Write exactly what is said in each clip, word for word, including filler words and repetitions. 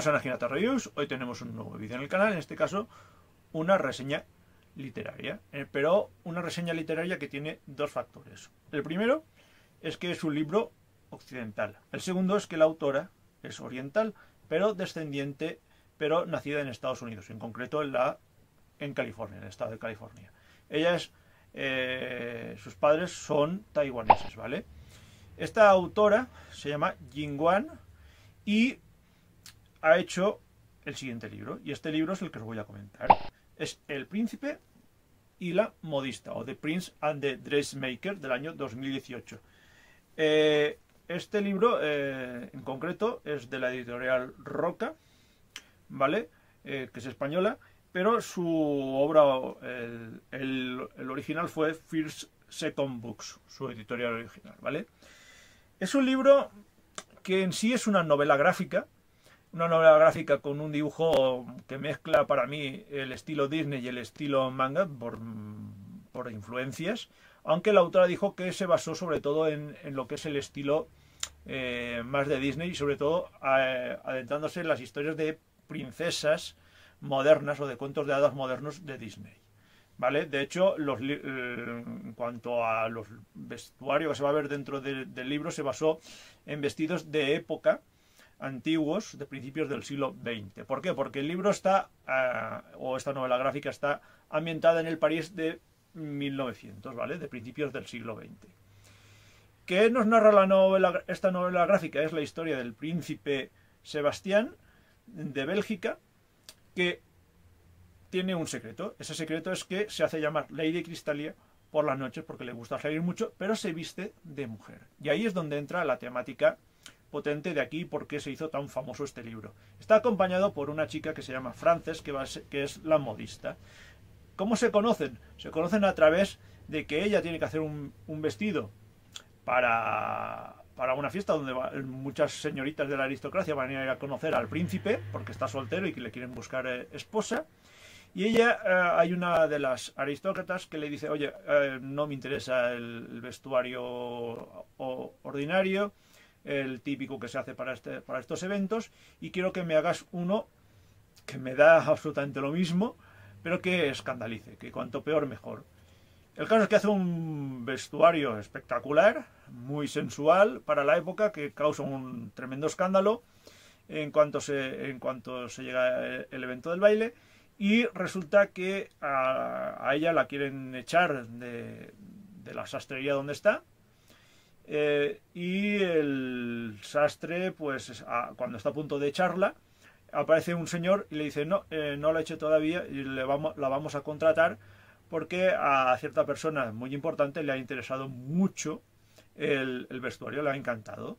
Bienvenidos a Naginata Reviews. Hoy tenemos un nuevo vídeo en el canal, en este caso una reseña literaria, eh, pero una reseña literaria que tiene dos factores. El primero es que es un libro occidental. El segundo es que la autora es oriental, pero descendiente, pero nacida en Estados Unidos, en concreto en, la, en California, en el estado de California. Ella es, eh, sus padres son taiwaneses, ¿vale? Esta autora se llama Jing Yuan y ha hecho el siguiente libro, y este libro es el que os voy a comentar. Es El Príncipe y la Modista, o The Prince and the Dressmaker, del año dos mil dieciocho. Eh, este libro, eh, en concreto, es de la editorial Roca, ¿vale? Eh, que es española, pero su obra, el, el, el original fue First Second Books, su editorial original, ¿vale? Es un libro que en sí es una novela gráfica, una novela gráfica con un dibujo que mezcla para mí el estilo Disney y el estilo manga por, por influencias, aunque la autora dijo que se basó sobre todo en, en lo que es el estilo eh, más de Disney y sobre todo eh, adentrándose en las historias de princesas modernas o de cuentos de hadas modernos de Disney. ¿Vale? De hecho, los, eh, en cuanto a los vestuarios que se va a ver dentro de, del libro, se basó en vestidos de época antiguos, de principios del siglo veinte. ¿Por qué? Porque el libro está, uh, o esta novela gráfica está ambientada en el París de mil novecientos, ¿vale? De principios del siglo veinte. ¿Qué nos narra la novela, esta novela gráfica? Es la historia del príncipe Sebastián de Bélgica, que tiene un secreto. Ese secreto es que se hace llamar Lady Cristalia por las noches porque le gusta salir mucho, pero se viste de mujer. Y ahí es donde entra la temática potente de aquí, por qué se hizo tan famoso este libro. Está acompañado por una chica que se llama Frances, que, va a ser, que es la modista. ¿Cómo se conocen? Se conocen a través de que ella tiene que hacer un, un vestido para, para una fiesta donde va, muchas señoritas de la aristocracia van a ir a conocer al príncipe porque está soltero y que le quieren buscar eh, esposa. Y ella, eh, hay una de las aristócratas que le dice, oye, eh, no me interesa el, el vestuario o, ordinario, el típico que se hace para, este, para estos eventos, y quiero que me hagas uno que me da absolutamente lo mismo, pero que escandalice, que cuanto peor mejor. El caso es que hace un vestuario espectacular, muy sensual para la época, que causa un tremendo escándalo en cuanto se, en cuanto se llega el evento del baile, y resulta que a, a ella la quieren echar de, de la sastrería donde está. Eh, y el sastre, pues a, cuando está a punto de echarla, aparece un señor y le dice, no, eh, no la eche todavía y le vamos, la vamos a contratar porque a cierta persona muy importante le ha interesado mucho el, el vestuario, le ha encantado.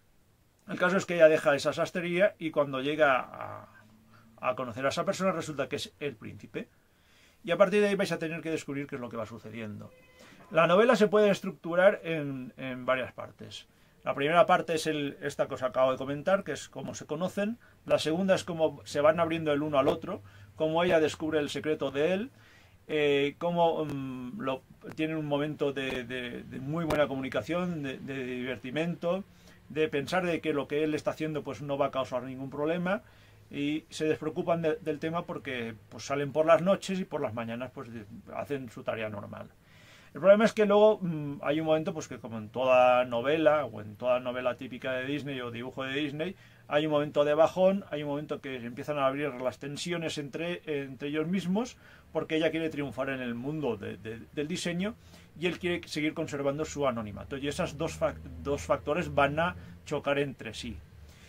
El caso es que ella deja esa sastrería y cuando llega a, a conocer a esa persona resulta que es el príncipe. Y a partir de ahí vais a tener que descubrir qué es lo que va sucediendo. La novela se puede estructurar en, en varias partes. La primera parte es el, esta que os acabo de comentar, que es cómo se conocen. La segunda es cómo se van abriendo el uno al otro, cómo ella descubre el secreto de él, eh, cómo um, lo, tienen un momento de, de, de muy buena comunicación, de, de divertimento, de pensar de que lo que él está haciendo pues no va a causar ningún problema, y se despreocupan de, del tema porque pues salen por las noches y por las mañanas pues hacen su tarea normal. El problema es que luego mmm, hay un momento, pues que como en toda novela, o en toda novela típica de Disney o dibujo de Disney, hay un momento de bajón, hay un momento que empiezan a abrir las tensiones entre, entre ellos mismos, porque ella quiere triunfar en el mundo de, de, del diseño y él quiere seguir conservando su anonimato. Y esos dos, fac dos factores van a chocar entre sí.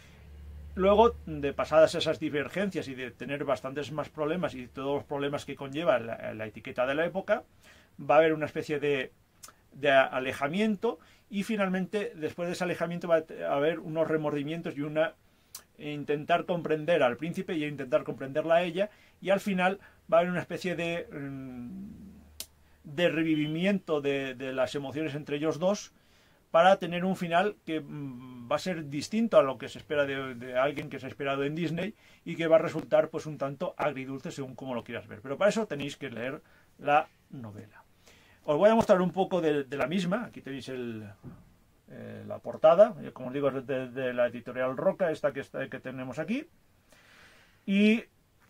Luego, de pasadas esas divergencias y de tener bastantes más problemas y todos los problemas que conlleva la, la etiqueta de la época, va a haber una especie de, de alejamiento y finalmente después de ese alejamiento va a haber unos remordimientos y una intentar comprender al príncipe y intentar comprenderla a ella, y al final va a haber una especie de, de revivimiento de, de las emociones entre ellos dos para tener un final que va a ser distinto a lo que se espera de, de alguien que se ha esperado en Disney y que va a resultar pues un tanto agridulce según como lo quieras ver. Pero para eso tenéis que leer la novela. Os voy a mostrar un poco de, de la misma. Aquí tenéis el, eh, la portada. Como os digo, es de, de la editorial Roca, esta que, está, que tenemos aquí. Y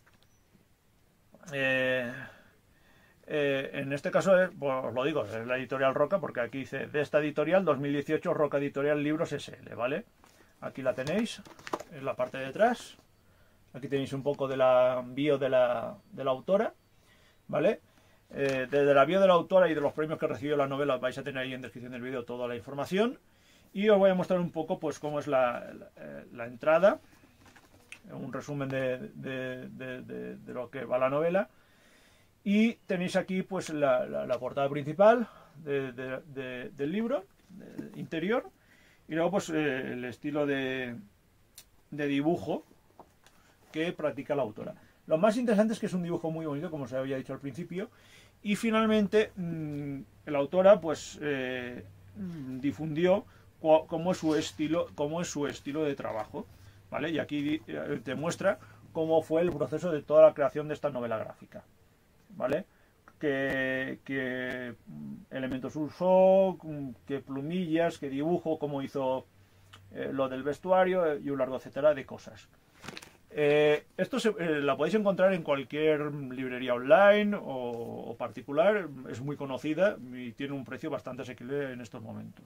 eh, eh, en este caso, eh, pues os lo digo, es la editorial Roca, porque aquí dice de esta editorial dos mil dieciocho Roca Editorial Libros S L, ¿vale? Aquí la tenéis, en la parte de atrás. Aquí tenéis un poco de la bio de la, de la autora, ¿vale? Eh, desde la bio de la autora y de los premios que recibió la novela vais a tener ahí en descripción del vídeo toda la información. Y os voy a mostrar un poco pues cómo es la, la, la entrada, un resumen de, de, de, de, de lo que va la novela. Y tenéis aquí pues la, la, la portada principal de, de, de, del libro, de, interior. Y luego pues eh, el estilo de, de dibujo que practica la autora. Lo más interesante es que es un dibujo muy bonito, como os había dicho al principio. Y finalmente mmm, la autora pues eh, difundió cómo es su estilo, cómo es su estilo de trabajo, ¿vale? Y aquí eh, te muestra cómo fue el proceso de toda la creación de esta novela gráfica, ¿vale? Qué, qué elementos usó, qué plumillas, qué dibujo, cómo hizo eh, lo del vestuario y un largo etcétera de cosas. Eh, esto se, eh, la podéis encontrar en cualquier librería online o, o particular, es muy conocida y tiene un precio bastante asequible en estos momentos.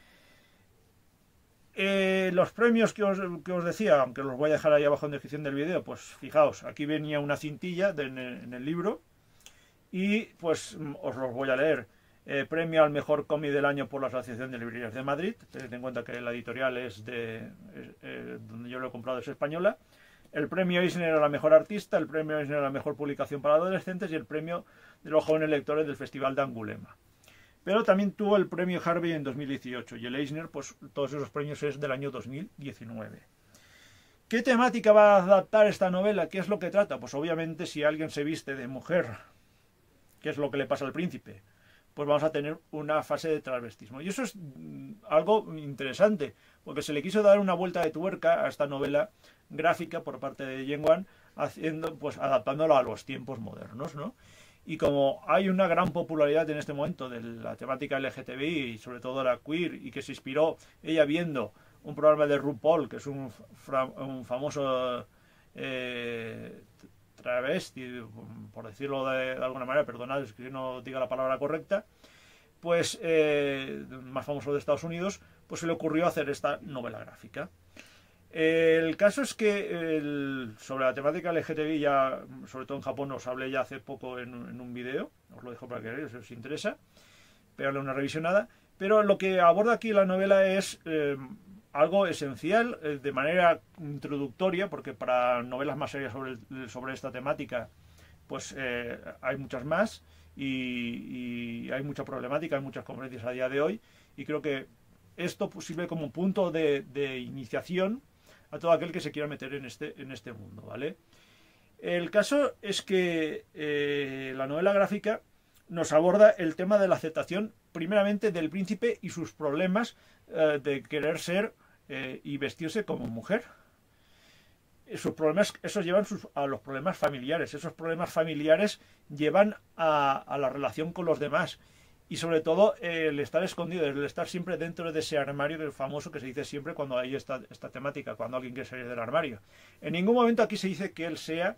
Eh, los premios que os, que os decía, aunque los voy a dejar ahí abajo en la descripción del vídeo, pues fijaos, aquí venía una cintilla de, en, el, en el libro y pues os los voy a leer. Eh, premio al mejor cómic del año por la Asociación de Librerías de Madrid. Tened en cuenta que la editorial es de es, eh, donde yo lo he comprado, es española. El premio Eisner a la mejor artista, el premio Eisner a la mejor publicación para adolescentes y el premio de los jóvenes lectores del Festival de Angulema. Pero también tuvo el premio Harvey en dos mil dieciocho y el Eisner, pues todos esos premios es del año dos mil diecinueve. ¿Qué temática va a adaptar esta novela? ¿Qué es lo que trata? Pues obviamente si alguien se viste de mujer, ¿qué es lo que le pasa al príncipe? Pues vamos a tener una fase de transvestismo. Y eso es algo interesante, porque se le quiso dar una vuelta de tuerca a esta novela gráfica por parte de Yen Guan, haciendo, pues adaptándolo a los tiempos modernos, ¿no? Y como hay una gran popularidad en este momento de la temática L G T B I y sobre todo la queer, y que se inspiró ella viendo un programa de RuPaul, que es un, un famoso eh, travesti, por decirlo de, de alguna manera, perdonad, es que no diga la palabra correcta, pues eh, más famoso de Estados Unidos, pues se le ocurrió hacer esta novela gráfica. El caso es que el, sobre la temática L G T B I, ya, sobre todo en Japón, os hablé ya hace poco en, en un vídeo, os lo dejo para que veáis si os interesa, pegarle una revisionada, pero lo que aborda aquí la novela es eh, algo esencial, eh, de manera introductoria, porque para novelas más serias sobre, sobre esta temática, pues eh, hay muchas más, y, y hay mucha problemática, hay muchas conferencias a día de hoy, y creo que esto sirve como punto de, de iniciación a todo aquel que se quiera meter en este, en este mundo, ¿vale? El caso es que eh, la novela gráfica nos aborda el tema de la aceptación, primeramente del príncipe y sus problemas eh, de querer ser eh, y vestirse como mujer. Sus problemas, esos llevan sus, a los problemas familiares. Esos problemas familiares llevan a, a la relación con los demás. Y sobre todo el estar escondido, el estar siempre dentro de ese armario, el famoso que se dice siempre cuando hay esta, esta temática, cuando alguien quiere salir del armario. En ningún momento aquí se dice que él sea,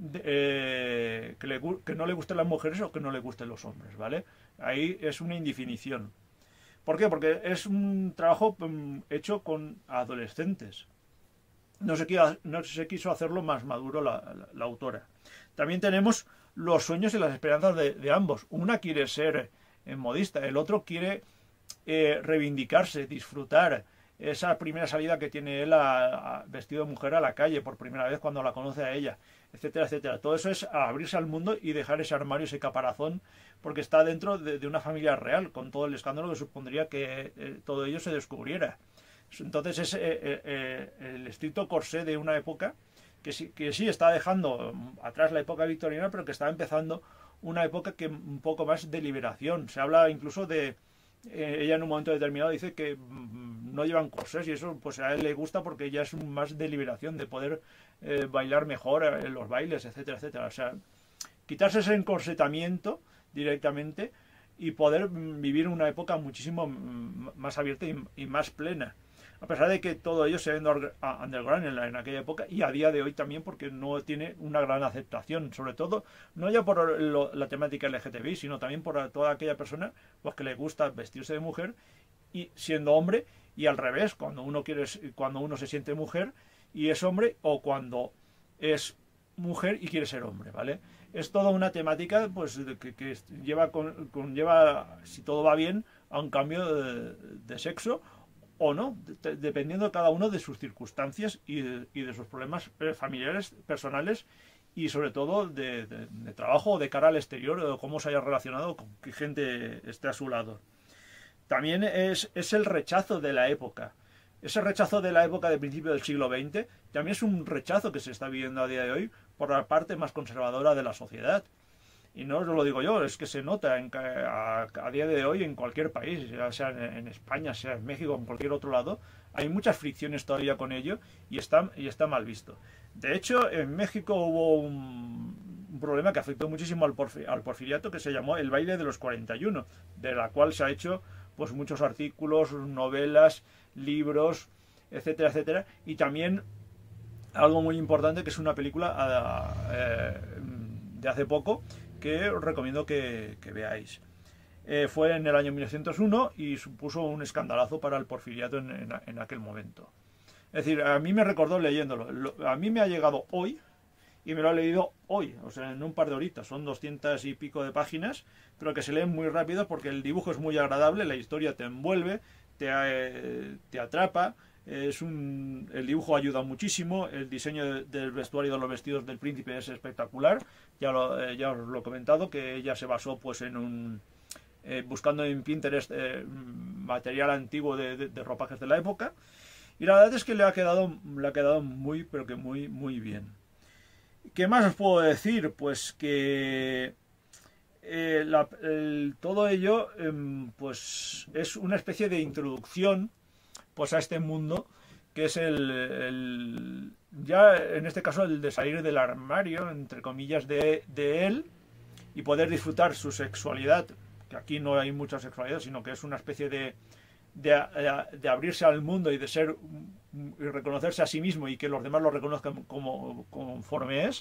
eh, que, le, que no le gusten las mujeres o que no le gusten los hombres, ¿vale? Ahí es una indefinición. ¿Por qué? Porque es un trabajo um, hecho con adolescentes. No se, quiso, no se quiso hacerlo más maduro la, la, la autora. También tenemos los sueños y las esperanzas de, de ambos. Una quiere ser en modista, el otro quiere eh, reivindicarse, disfrutar esa primera salida que tiene él a, a, vestido de mujer a la calle por primera vez cuando la conoce a ella, etcétera, etcétera. Todo eso es abrirse al mundo y dejar ese armario, ese caparazón, porque está dentro de, de una familia real, con todo el escándalo que supondría que eh, todo ello se descubriera. Entonces es eh, eh, el estricto corsé de una época que sí, que sí está dejando atrás la época victoriana, pero que está empezando una época que un poco más de liberación. Se habla incluso de, eh, ella en un momento determinado dice que mm, no llevan corsés, y eso pues a él le gusta porque ya es más de liberación, de poder eh, bailar mejor en los bailes, etcétera, etcétera. O sea, quitarse ese encorsetamiento directamente y poder mm, vivir una época muchísimo mm, más abierta y, y más plena. a pesar de que todo ello se vende underground en, la, en aquella época y a día de hoy también, porque no tiene una gran aceptación, sobre todo no ya por lo, la temática L G T B I, sino también por toda aquella persona pues que le gusta vestirse de mujer y siendo hombre, y al revés, cuando uno quiere, cuando uno se siente mujer y es hombre, o cuando es mujer y quiere ser hombre, ¿vale? Es toda una temática pues que, que lleva con, conlleva, si todo va bien, a un cambio de, de sexo o no, de, dependiendo de cada uno de sus circunstancias y de, y de sus problemas familiares, personales y sobre todo de, de, de trabajo o de cara al exterior, o cómo se haya relacionado, con qué gente esté a su lado. También es, es el rechazo de la época. Ese rechazo de la época de principio del siglo veinte también es un rechazo que se está viviendo a día de hoy por la parte más conservadora de la sociedad. Y no lo digo yo, es que se nota en, a, a día de hoy en cualquier país, ya sea en, en España, sea en México, en cualquier otro lado, hay muchas fricciones todavía con ello y está, y está mal visto. De hecho, en México hubo un, un problema que afectó muchísimo al, porfi, al porfiriato, que se llamó el baile de los cuarenta y uno, de la cual se ha hecho pues muchos artículos, novelas, libros, etcétera, etcétera, y también algo muy importante que es una película eh, de hace poco que os recomiendo que, que veáis. Eh, fue en el año mil novecientos uno y supuso un escandalazo para el porfiriato en, en, en aquel momento. Es decir, a mí me recordó leyéndolo. Lo, a mí me ha llegado hoy y me lo he leído hoy, o sea, en un par de horitas. Son doscientas y pico de páginas, pero que se leen muy rápido porque el dibujo es muy agradable, la historia te envuelve, te, eh, te atrapa. Es un, el dibujo ayuda muchísimo, el diseño de, del vestuario de los vestidos del príncipe es espectacular, ya, lo, eh, ya os lo he comentado, que ella se basó pues en un eh, buscando en Pinterest eh, material antiguo de, de, de ropajes de la época, y la verdad es que le ha quedado, le ha quedado muy, pero que muy, muy bien. ¿Qué más os puedo decir? Pues que eh, la, el, todo ello eh, pues es una especie de introducción pues a este mundo que es el, el ya en este caso el de salir del armario, entre comillas, de, de él y poder disfrutar su sexualidad, que aquí no hay mucha sexualidad, sino que es una especie de de, de abrirse al mundo y de ser y reconocerse a sí mismo y que los demás lo reconozcan como conforme es.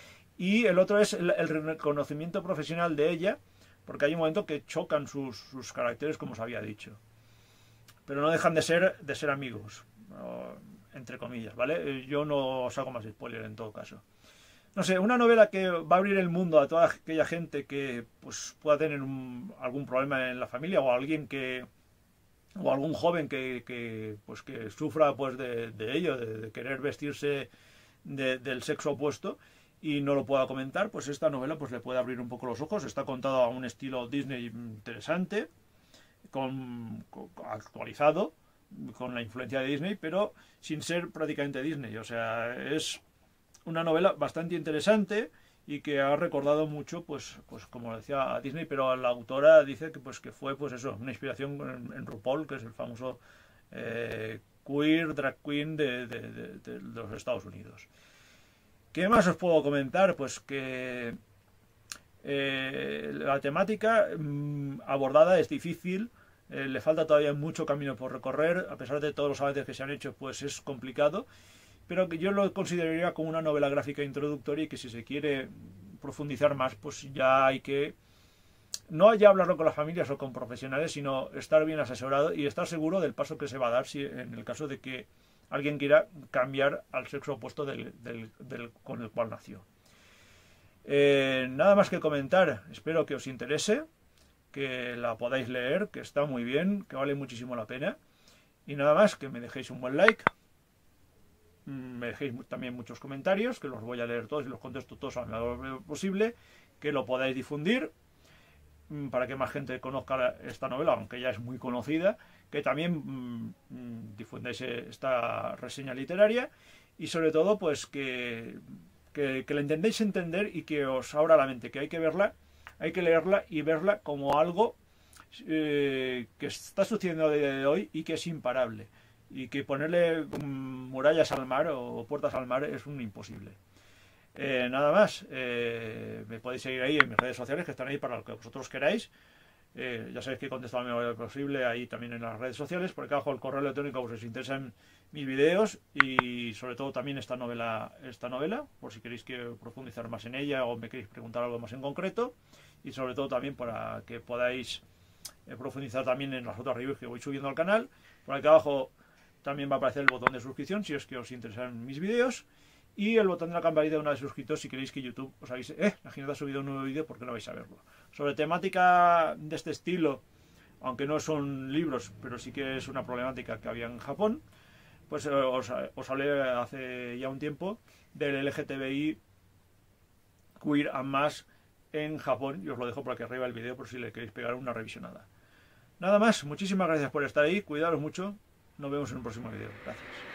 Y el otro es el, el reconocimiento profesional de ella, porque hay un momento que chocan sus, sus caracteres, como os había dicho, pero no dejan de ser de ser amigos, entre comillas, ¿vale? Yo no os hago más spoiler en todo caso. No sé, una novela que va a abrir el mundo a toda aquella gente que pues pueda tener un, algún problema en la familia, o alguien que o algún joven que, que pues que sufra pues de, de ello, de, de querer vestirse de, del sexo opuesto y no lo pueda comentar, pues esta novela pues le puede abrir un poco los ojos. Está contado a un estilo Disney interesante, con, con actualizado, con la influencia de Disney, pero sin ser prácticamente Disney. O sea, es una novela bastante interesante y que ha recordado mucho, pues, pues como decía, a Disney, pero la autora dice que pues que fue pues eso, una inspiración en, en RuPaul, que es el famoso eh, queer drag queen de, de, de, de los Estados Unidos. ¿Qué más os puedo comentar? Pues que eh, la temática mmm, abordada es difícil, eh, le falta todavía mucho camino por recorrer, a pesar de todos los avances que se han hecho, pues es complicado, pero que yo lo consideraría como una novela gráfica introductoria y que si se quiere profundizar más, pues ya hay que no ya hablarlo con las familias o con profesionales, sino estar bien asesorado y estar seguro del paso que se va a dar si en el caso de que alguien quiera cambiar al sexo opuesto del, del, del, con el cual nació. Eh, nada más que comentar, espero que os interese, que la podáis leer, que está muy bien, que vale muchísimo la pena, y nada más, que me dejéis un buen like, me dejéis también muchos comentarios, que los voy a leer todos y los contesto todos a lo mejor posible, que lo podáis difundir para que más gente conozca esta novela, aunque ya es muy conocida, que también mmm, difundáis esta reseña literaria y sobre todo pues que, que, que la intentéis entender y que os abra la mente, que hay que verla, hay que leerla y verla como algo eh, que está sucediendo a día de hoy y que es imparable. Y que ponerle um, murallas al mar o puertas al mar es un imposible. Eh, nada más, eh, me podéis seguir ahí en mis redes sociales, que están ahí para lo que vosotros queráis. Eh, ya sabéis que contesto a la medida posible ahí también en las redes sociales. Por acá abajo el correo electrónico, pues si os interesan mis vídeos y sobre todo también esta novela, esta novela, por si queréis que profundizar más en ella o me queréis preguntar algo más en concreto. Y sobre todo también para que podáis eh, profundizar también en las otras reviews que voy subiendo al canal. Por aquí abajo también va a aparecer el botón de suscripción si es que os interesan mis vídeos. Y el botón de la campanita de una vez suscritos si queréis que YouTube os avise, eh, la Gineta ha subido un nuevo vídeo porque no vais a verlo. Sobre temática de este estilo, aunque no son libros, pero sí que es una problemática que había en Japón, pues eh, os, os hablé hace ya un tiempo del L G T B I Queer and más en Japón, y os lo dejo por aquí arriba el vídeo por si le queréis pegar una revisionada. Nada más, muchísimas gracias por estar ahí, cuidaros mucho, nos vemos en un próximo vídeo. Gracias.